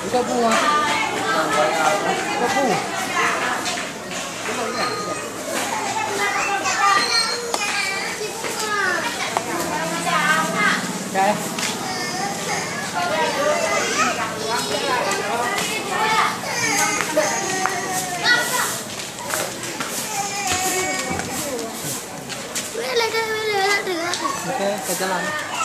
Ikaw po nga. Ikaw po. Kaya? Okay, ke jalan.